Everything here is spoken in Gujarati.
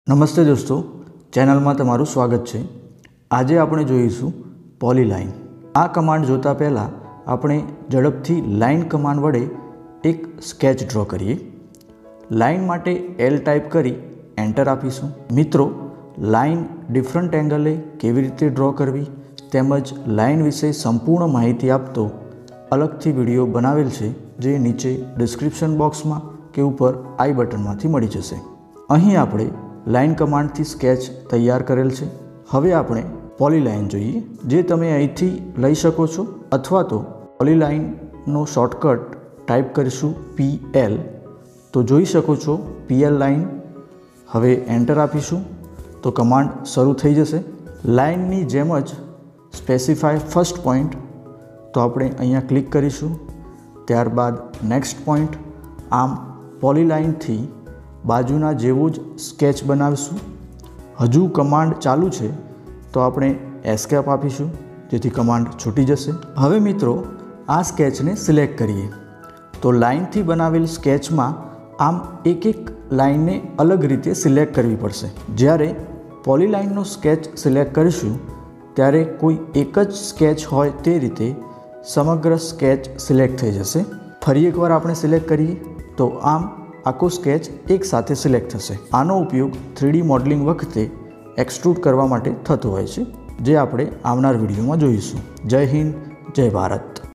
નમસ્તે દોસ્તો, ચેનલમાં તમારું સ્વાગત છે। આજે આપણે જોઈશું પોલીલાઇન। આ કમાન્ડ જોતા પહેલાં આપણે ઝડપથી લાઇન કમાન્ડ વડે એક સ્કેચ ડ્રો કરીએ। લાઇન માટે એલ ટાઈપ કરી એન્ટર આપીશું। મિત્રો, લાઇન ડિફરન્ટ એંગલે કેવી રીતે ડ્રો કરવી તેમજ લાઇન વિશે સંપૂર્ણ માહિતી આપતો અલગથી વિડીયો બનાવેલ છે, જે નીચે ડિસ્ક્રિપ્શન બોક્સમાં કે ઉપર આઈ બટનમાંથી મળી જશે। અહીં આપણે લાઇન કમાન્ડથી સ્કેચ તૈયાર કરેલ છે। હવે આપણે પોલીલાઇન જોઈએ, જે તમે અહીંથી લઈ શકો છો, અથવા તો પોલીલાઇનનો શોર્ટકટ ટાઈપ કરીશું PL તો જોઈ શકો છો PL લાઇન। હવે એન્ટર આપીશું તો કમાન્ડ શરૂ થઈ જશે। લાઇનની જેમ જ સ્પેસિફાય ફર્સ્ટ પોઈન્ટ તો આપણે અહીંયા ક્લિક કરીશું, ત્યારબાદ નેક્સ્ટ પોઈન્ટ। આમ પોલીલાઇનથી બાજુના જેવું જ સ્કેચ બનાવીશું। હજુ કમાન્ડ ચાલુ છે તો આપણે એસ્કેપ આપીશું, જેથી કમાન્ડ છૂટી જશે। હવે મિત્રો, આ સ્કેચને સિલેક્ટ કરીએ તો લાઇનથી બનાવેલ સ્કેચમાં આમ એક એક લાઇનને અલગ રીતે સિલેક્ટ કરવી પડશે। જ્યારે પોલીલાઇનનો સ્કેચ સિલેક્ટ કરીશું ત્યારે કોઈ એક જ સ્કેચ હોય તે રીતે સમગ્ર સ્કેચ સિલેક્ટ થઈ જશે। ફરી એકવાર આપણે સિલેક્ટ કરીએ તો આમ આખો સ્કેચ એક સાથે સિલેક્ટ થશે। આનો ઉપયોગ 3D મોડલિંગ વખતે એક્સટ્રુડ કરવા માટે થતો હોય છે, જે આપણે આવનાર વિડીયોમાં જોઈશું। જય હિન્દ, જય ભારત।